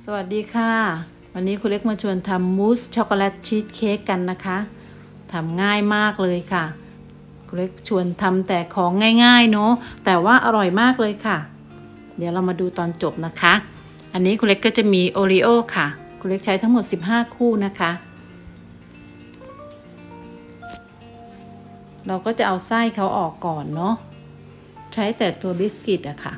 สวัสดีค่ะวันนี้คุณเล็กมาชวนทำมูสช็อกโกแลตชีสเค้กกันนะคะทำง่ายมากเลยค่ะคุณเล็กชวนทำแต่ของง่ายๆเนาะแต่ว่าอร่อยมากเลยค่ะเดี๋ยวเรามาดูตอนจบนะคะอันนี้คุณเล็กก็จะมีโอรีโอค่ะคุณเล็กใช้ทั้งหมด15คู่นะคะเราก็จะเอาไส้เขาออกก่อนเนาะใช้แต่ตัวบิสกิตอะค่ะ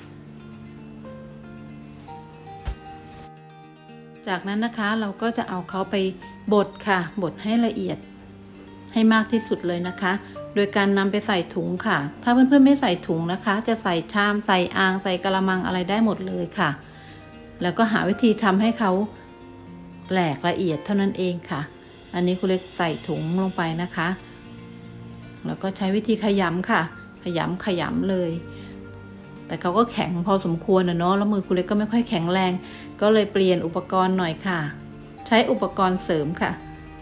จากนั้นนะคะเราก็จะเอาเขาไปบดค่ะบดให้ละเอียดให้มากที่สุดเลยนะคะโดยการนำไปใส่ถุงค่ะถ้าเพื่อนๆไม่ใส่ถุงนะคะจะใส่ชามใส่อ่างใส่กะละมังอะไรได้หมดเลยค่ะแล้วก็หาวิธีทำให้เขาแหลกละเอียดเท่านั้นเองค่ะอันนี้คุณเล็กใส่ถุงลงไปนะคะแล้วก็ใช้วิธีขยำค่ะขยำเลยแต่เขาก็แข็งพอสมควรนะเนาะแล้วมือคุณเล็กก็ไม่ค่อยแข็งแรงก็เลยเปลี่ยนอุปกรณ์หน่อยค่ะใช้อุปกรณ์เสริมค่ะ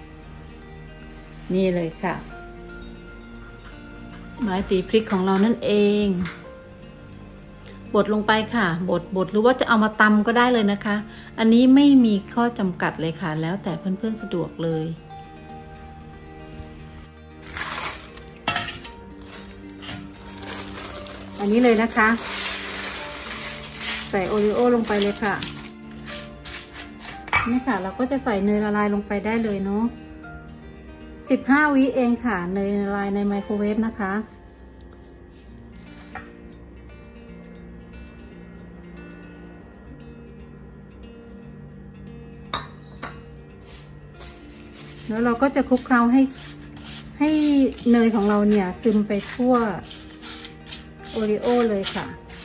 นี่เลยค่ะไม้ตีพริกของเรานั่นเองบดลงไปค่ะบดหรือว่าจะเอามาตำก็ได้เลยนะคะอันนี้ไม่มีข้อจำกัดเลยค่ะแล้วแต่เพื่อนๆสะดวกเลยอันนี้เลยนะคะใส่โอรีโอลงไปเลยค่ะนี่ค่ะเราก็จะใส่เนยละลายลงไปได้เลยเนาะ15 วิเองค่ะเนยละลายในไมโครเวฟนะคะแล้วเราก็จะคลุกเคล้าให้เนยของเราเนี่ยซึมไปทั่วโอรีโอเลยค่ะ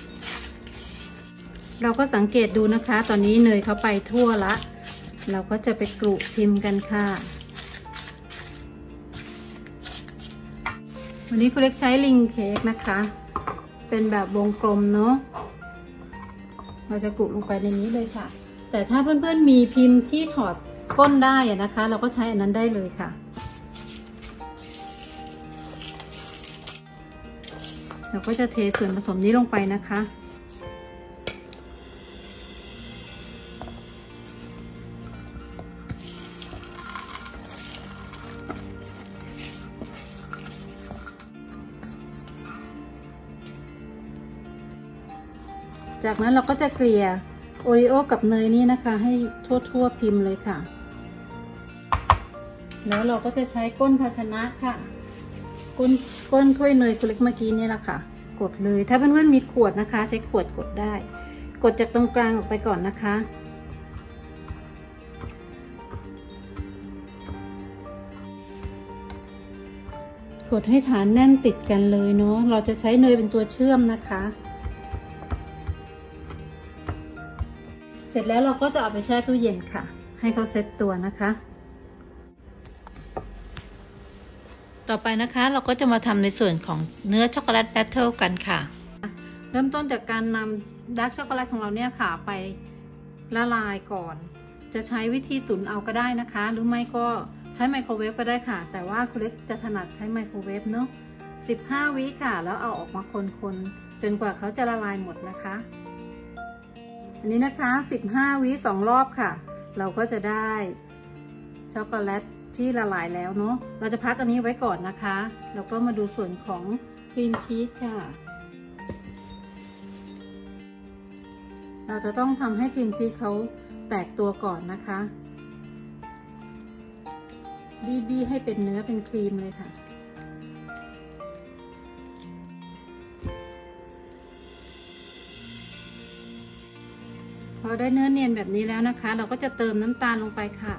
เราก็สังเกตดูนะคะตอนนี้เนยเขาไปทั่วละเราก็จะไปกรุพิมพ์กันค่ะวันนี้คุณเล็กใช้ลิงเค้กนะคะเป็นแบบวงกลมเนาะเราจะกรุลงไปในนี้เลยค่ะแต่ถ้าเพื่อนๆมีพิมพ์ที่ถอดก้นได้นะคะเราก็ใช้อันนั้นได้เลยค่ะเราก็จะเทส่วนผสมนี้ลงไปนะคะจากนั้นเราก็จะเกลี่ยโอรีโอกับเนยนี่นะคะให้ทั่วพิมพ์เลยค่ะแล้วเราก็จะใช้ก้นภาชนะค่ะก้นถ้วยเนยคุณเล็กเมื่อกี้นี่แหละค่ะกดเลยถ้าเพื่อนๆมีขวดนะคะใช้ขวดกดได้กดจากตรงกลางออกไปก่อนนะคะกดให้ฐานแน่นติดกันเลยเนาะเราจะใช้เนยเป็นตัวเชื่อมนะคะเสร็จแล้วเราก็จะเอาไปแช่ตู้เย็นค่ะให้เขาเซ็ตตัวนะคะต่อไปนะคะเราก็จะมาทำในส่วนของเนื้อช็อกโกแลตแบตเทิลกันค่ะเริ่มต้นจากการนำดาร์กช็อกโกแลตของเราเนี่ยค่ะไปละลายก่อนจะใช้วิธีตุ๋นเอาก็ได้นะคะหรือไม่ก็ใช้ไมโครเวฟก็ได้ค่ะแต่ว่าคุณเล็กจะถนัดใช้ไมโครเวฟเนาะ15 วิค่ะแล้วเอาออกมาคนจนกว่าเขาจะละลายหมดนะคะอันนี้นะคะ15 วิ2 รอบค่ะเราก็จะได้ช็อกโกแลตที่ละลายแล้วเนาะเราจะพักอันนี้ไว้ก่อนนะคะแล้วก็มาดูส่วนของครีมชีสค่ะเราจะต้องทำให้ครีมชีสเขาแตกตัวก่อนนะคะบี้ให้เป็นเนื้อเป็นครีมเลยค่ะพอได้เนื้อเนียนแบบนี้แล้วนะคะเราก็จะเติมน้ำตาลลงไปค่ะ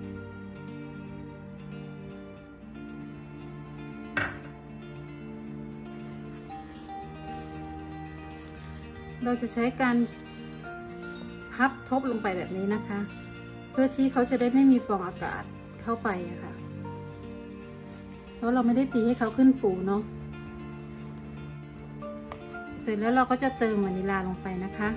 เราจะใช้การพับทบลงไปแบบนี้นะคะเพื่อที่เขาจะได้ไม่มีฟองอากาศเข้าไปอะค่ะเพราะเราไม่ได้ตีให้เขาขึ้นฟูเนาะเสร็จแล้วเราก็จะเติมวานิลลาลงไปนะคะ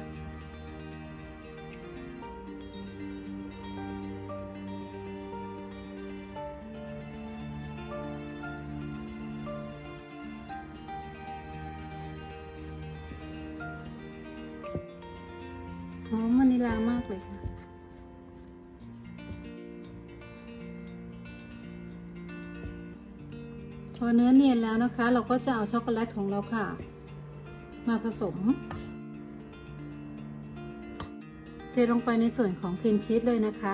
หอมวานิลามากเลยค่ะพอเนื้อเนียนแล้วนะคะเราก็จะเอาช็อกโกแลตของเราค่ะมาผสมเทลงไปในส่วนของครีมชีสเลยนะคะ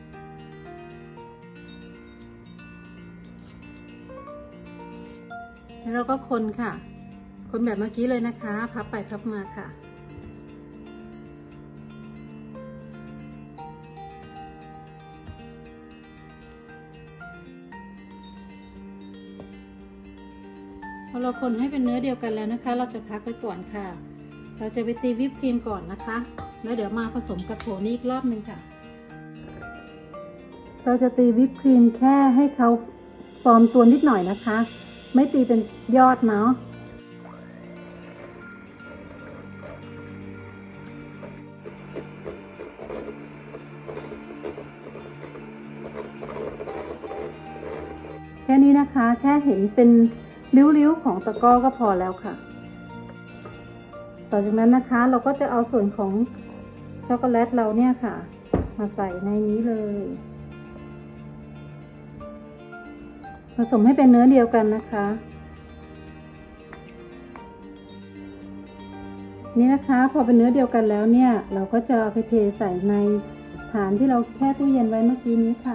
แล้วเราก็คนค่ะคนแบบเมื่อกี้เลยนะคะพับไปพับมาค่ะพอเราคนให้เป็นเนื้อเดียวกันแล้วนะคะเราจะพักไว้ก่อนค่ะเราจะไปตีวิปครีมก่อนนะคะแล้วเดี๋ยวมาผสมกับโถนี้อีกรอบนึงค่ะเราจะตีวิปครีมแค่ให้เขาฟอร์มตัวนิดหน่อยนะคะไม่ตีเป็นยอดเนาะแค่นี้นะคะแค่เห็นเป็นริ้วๆของตะกร้อก็พอแล้วค่ะต่อจากนั้นนะคะเราก็จะเอาส่วนของช็อกโกแลตเราเนี่ยค่ะมาใส่ในนี้เลยผสมให้เป็นเนื้อเดียวกันนะคะนี่นะคะพอเป็นเนื้อเดียวกันแล้วเนี่ยเราก็จะเอาไปเทใส่ในฐานที่เราแช่ตู้เย็นไว้เมื่อกี้นี้ค่ะ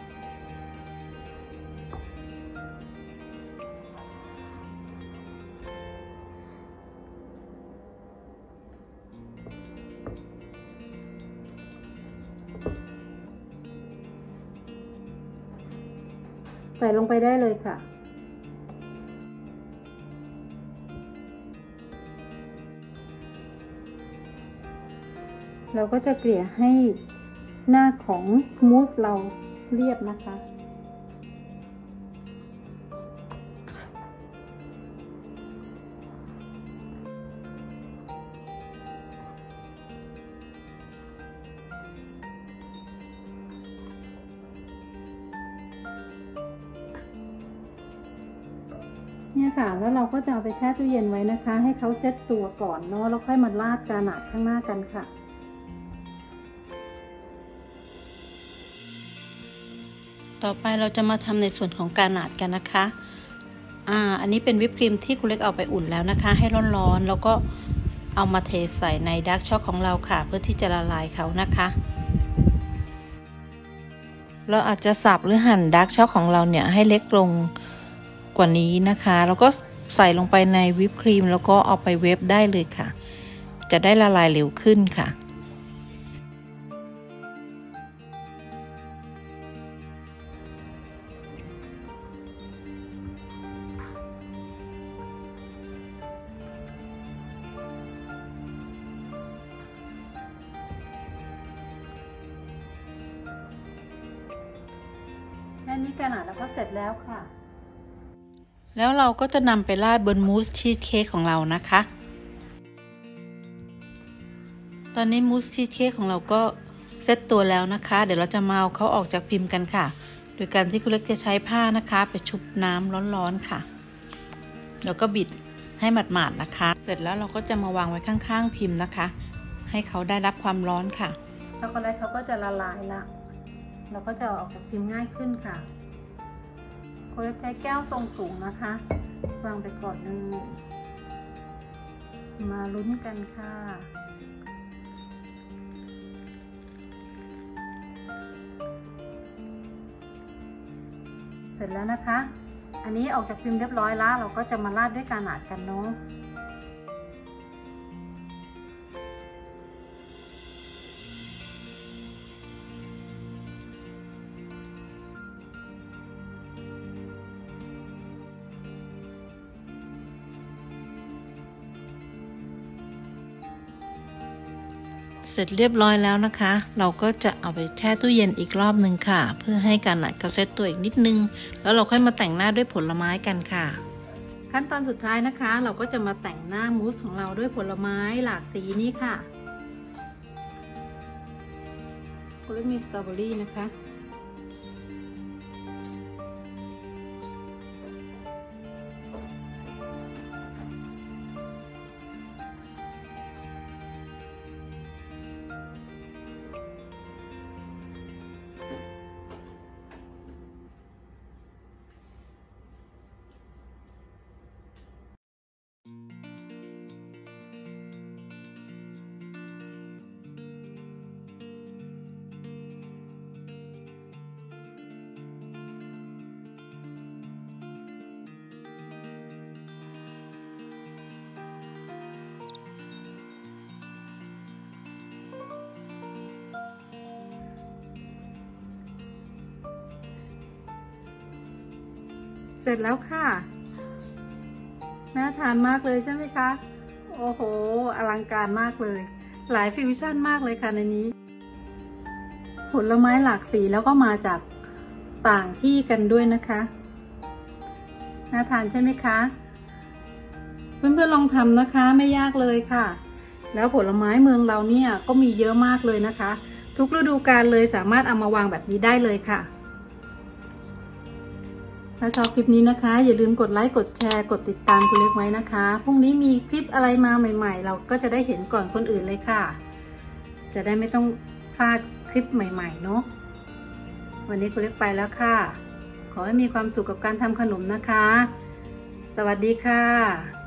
ใส่ลงไปได้เลยค่ะเราก็จะเกลี่ยให้หน้าของมูสเราเรียบนะคะเนี่ยค่ะแล้วเราก็จะเอาไปแช่ตู้เย็นไว้นะคะให้เขาเซ็ตตัวก่อนเนาะแล้วค่อยมาราดกาหนาข้างหน้ากันค่ะต่อไปเราจะมาทำในส่วนของกาหนาดกันนะคะอันนี้เป็นวิปครีมที่คุณเล็กเอาไปอุ่นแล้วนะคะให้ร้อนๆแล้วก็เอามาเทใส่ในดาร์กช็อกของเราค่ะเพื่อที่จะละลายเขานะคะเราอาจจะสับหรือหั่นดาร์กช็อกของเราเนี่ยให้เล็กลงกว่านี้นะคะแล้วก็ใส่ลงไปในวิปครีมแล้วก็เอาไปเวฟได้เลยค่ะจะได้ละลายเร็วขึ้นค่ะแค่นี้กาหนาดแล้วก็เสร็จแล้วค่ะแล้วเราก็จะนำไปราดบนมูสชีสเค้กของเรานะคะตอนนี้มูสชีสเค้กของเราก็เซตตัวแล้วนะคะเดี๋ยวเราจะมาเอาเขาออกจากพิมพ์กันค่ะโดยการที่คุณเล็กจะใช้ผ้านะคะไปชุบน้ำร้อนๆค่ะแล้วก็บิดให้หมาดๆนะคะเสร็จแล้วเราก็จะมาวางไว้ข้างๆพิมพ์นะคะให้เขาได้รับความร้อนค่ะช็อกโกแลตเขาก็จะละลายละเราก็จะออกจากพิมพ์ง่ายขึ้นค่ะคุณเล็กใช้แก้วทรงสูงนะคะวางไปก่อนนึงมาลุ้นกันค่ะเสร็จแล้วนะคะอันนี้ออกจากพิมพ์เรียบร้อยแล้วเราก็จะมาราดด้วยกาหนาดกันเนาะเสร็จเรียบร้อยแล้วนะคะเราก็จะเอาไปแช่ตู้เย็นอีกรอบนึงค่ะเพื่อให้การหนาดเขาเซตตัวอีกนิดนึงแล้วเราค่อยมาแต่งหน้าด้วยผลไม้กันค่ะขั้นตอนสุดท้ายนะคะเราก็จะมาแต่งหน้ามูสของเราด้วยผลไม้หลากสีนี้ค่ะคุณเล็กมีสตรอเบอรี่นะคะเสร็จแล้วค่ะน่าทานมากเลยใช่ไหมคะโอ้โหอลังการมากเลยหลายฟิวชั่นมากเลยค่ะในนี้ผลไม้หลากสีแล้วก็มาจากต่างที่กันด้วยนะคะน่าทานใช่ไหมคะเพื่อนๆลองทำนะคะไม่ยากเลยค่ะแล้วผลไม้เมืองเราเนี่ยก็มีเยอะมากเลยนะคะทุกฤดูกาลเลยสามารถเอามาวางแบบนี้ได้เลยค่ะถ้าชอบคลิปนี้นะคะอย่าลืมกดไลค์กดแชร์กดติดตามคุณเล็กไว้นะคะพรุ่งนี้มีคลิปอะไรมาใหม่ๆเราก็จะได้เห็นก่อนคนอื่นเลยค่ะจะได้ไม่ต้องพลาดคลิปใหม่ๆเนาะวันนี้คุณเล็กไปแล้วค่ะขอให้มีความสุขกับการทำขนมนะคะสวัสดีค่ะ